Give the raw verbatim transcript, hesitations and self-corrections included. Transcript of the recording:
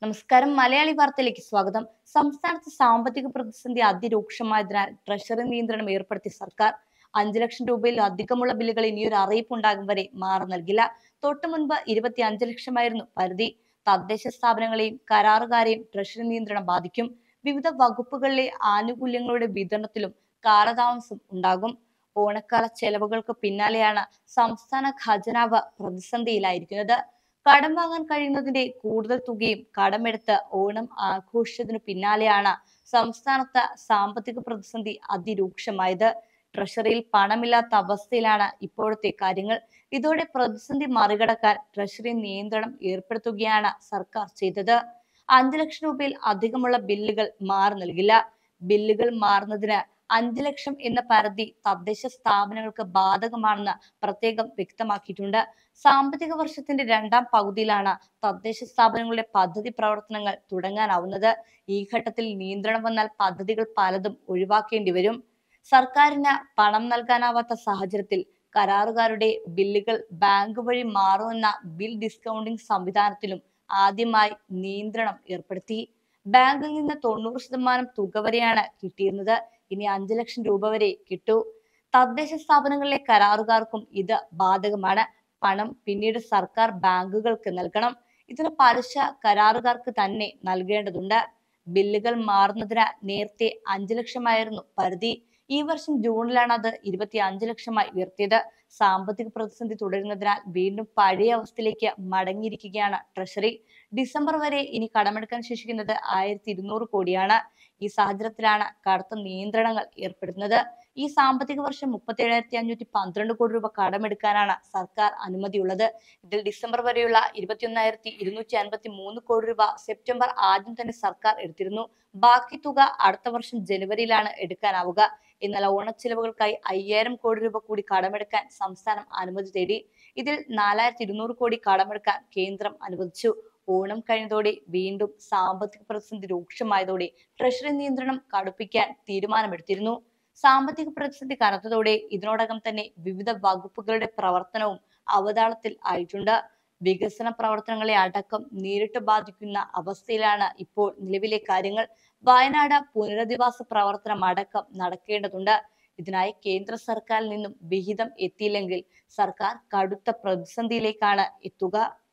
നമസ്കാരം. മലയാളി വാർത്തയിലേക്ക് സ്വാഗതം. സംസ്ഥാനത്ത് സാമ്പത്തിക പ്രതിസന്ധി അതിരൂക്ഷമായതിനാൽ ട്രഷറി നിയന്ത്രണം ഏർപ്പെടുത്തി സർക്കാർ. അഞ്ചു ലക്ഷം രൂപയിൽ അധികമുള്ള ബില്ലുകൾ ഇനിയൊരു അറിയിപ്പ് ഉണ്ടാകും വരെ മാറി നൽകില്ല. തൊട്ടു മുൻപ് ഇരുപത്തി അഞ്ച് ലക്ഷമായിരുന്നു പരിധി. തദ്ദേശ സ്ഥാപനങ്ങളെയും കരാറുകാരെയും ട്രഷറി നിയന്ത്രണം ബാധിക്കും. വിവിധ വകുപ്പുകളിലെ ആനുകൂല്യങ്ങളുടെ വിതരണത്തിലും കാലതാമസം ഉണ്ടാകും. ഓണക്കാല ചെലവുകൾക്ക് പിന്നാലെയാണ് സംസ്ഥാന ഖജനാവ് പ്രതിസന്ധിയിലായിരിക്കുന്നത്. കടം വാങ്ങാൻ കഴിയുന്നതിന്റെ കൂടുതൽ തുകയും കടമെടുത്ത് ഓണം ആഘോഷിച്ചതിനു പിന്നാലെയാണ് സംസ്ഥാനത്ത് സാമ്പത്തിക പ്രതിസന്ധി അതിരൂക്ഷമായത്. ട്രഷറിയിൽ പണമില്ലാത്ത അവസ്ഥയിലാണ് ഇപ്പോഴത്തെ കാര്യങ്ങൾ. ഇതോടെ പ്രതിസന്ധി മറികടക്കാൻ ട്രഷറി നിയന്ത്രണം ഏർപ്പെടുത്തുകയാണ് സർക്കാർ ചെയ്തത്. അഞ്ചു ലക്ഷം രൂപയിൽ അധികമുള്ള ബില്ലുകൾ മാറി നൽകില്ല. ബില്ലുകൾ മാറുന്നതിന് അഞ്ചു ലക്ഷം എന്ന പരിധി തദ്ദേശ സ്ഥാപനങ്ങൾക്ക് ബാധകമാണെന്ന് പ്രത്യേകം വ്യക്തമാക്കിയിട്ടുണ്ട്. സാമ്പത്തിക വർഷത്തിന്റെ രണ്ടാം പകുതിയിലാണ് തദ്ദേശ സ്ഥാപനങ്ങളുടെ പദ്ധതി പ്രവർത്തനങ്ങൾ തുടങ്ങാനാവുന്നത്. ഈ ഘട്ടത്തിൽ നിയന്ത്രണം വന്നാൽ പദ്ധതികൾ പലതും ഒഴിവാക്കേണ്ടി വരും. സർക്കാരിന് പണം നൽകാനാവാത്ത സാഹചര്യത്തിൽ കരാറുകാരുടെ ബില്ലുകൾ ബാങ്ക് വഴി മാറുമെന്ന ബിൽ ഡിസ്കൗണ്ടിംഗ് സംവിധാനത്തിലും ആദ്യമായി നിയന്ത്രണം ഏർപ്പെടുത്തി. ബാങ്കിൽ നിന്ന് തൊണ്ണൂറ് ശതമാനം തുക വരെയാണ് കിട്ടിയിരുന്നത്. ഇനി അഞ്ചു ലക്ഷം രൂപ വരെ കിട്ടൂ. തദ്ദേശ സ്ഥാപനങ്ങളിലെ കരാറുകാർക്കും ഇത് ബാധകമാണ്. പണം പിന്നീട് സർക്കാർ ബാങ്കുകൾക്ക് നൽകണം. ഇതിന് പലിശ കരാറുകാർക്ക് തന്നെ നൽകേണ്ടതുണ്ട്. ബില്ലുകൾ മാറുന്നതിന് നേരത്തെ അഞ്ചു ലക്ഷമായിരുന്നു പരിധി. ഈ വർഷം ജൂണിലാണ് അത് ഇരുപത്തി അഞ്ച് ലക്ഷമായി ഉയർത്തിയത്. സാമ്പത്തിക പ്രതിസന്ധി തുടരുന്നതിനാൽ വീണ്ടും പഴയ അവസ്ഥയിലേക്ക് മടങ്ങിയിരിക്കുകയാണ് ട്രഷറി. ഡിസംബർ വരെ ഇനി കടമെടുക്കാൻ ശേഷിക്കുന്നത് ആയിരത്തി ഇരുന്നൂറ് കോടിയാണ്. ഈ സാഹചര്യത്തിലാണ് കടുത്ത നിയന്ത്രണങ്ങൾ ഏർപ്പെടുത്തുന്നത്. ഈ സാമ്പത്തിക വർഷം മുപ്പത്തി ഏഴായിരത്തി അഞ്ഞൂറ്റി പന്ത്രണ്ട് കോടി രൂപ കടമെടുക്കാനാണ് സർക്കാർ അനുമതിയുള്ളത്. ഇതിൽ ഡിസംബർ വരെയുള്ള ഇരുപത്തി ഒന്നായിരത്തി ഇരുന്നൂറ്റി അൻപത്തി മൂന്ന് കോടി രൂപ സെപ്റ്റംബർ ആദ്യം തന്നെ സർക്കാർ എടുത്തിരുന്നു. ബാക്കി തുക അടുത്ത വർഷം ജനുവരിയിലാണ് എടുക്കാനാവുക. എന്നാൽ ഓണച്ചെലവുകൾക്കായി അയ്യായിരം കോടി രൂപ കൂടി കടമെടുക്കാൻ സംസ്ഥാനം അനുമതി തേടി. ഇതിൽ നാലായിരത്തി ഇരുന്നൂറ് കോടി കടമെടുക്കാൻ കേന്ദ്രം അനുവദിച്ചു. ഓണം കഴിഞ്ഞതോടെ വീണ്ടും സാമ്പത്തിക പ്രതിസന്ധി രൂക്ഷമായതോടെ ട്രഷറി നിയന്ത്രണം കടുപ്പിക്കാൻ തീരുമാനമെടുത്തിരുന്നു. സാമ്പത്തിക പ്രതിസന്ധി കനത്തതോടെ ഇതിനോടകം തന്നെ വിവിധ വകുപ്പുകളുടെ പ്രവർത്തനവും അവതാളത്തിൽ ആയിട്ടുണ്ട്. വികസന പ്രവർത്തനങ്ങളെ അടക്കം നേരിട്ട് ബാധിക്കുന്ന അവസ്ഥയിലാണ് ഇപ്പോൾ നിലവിലെ കാര്യങ്ങൾ. വയനാട് പുനരധിവാസ പ്രവർത്തനം അടക്കം നടക്കേണ്ടതുണ്ട്. ഇതിനായി കേന്ദ്ര സർക്കാരിൽ നിന്നും വിഹിതം എത്തിയില്ലെങ്കിൽ സർക്കാർ കടുത്ത പ്രതിസന്ധിയിലേക്കാണ് എത്തുക.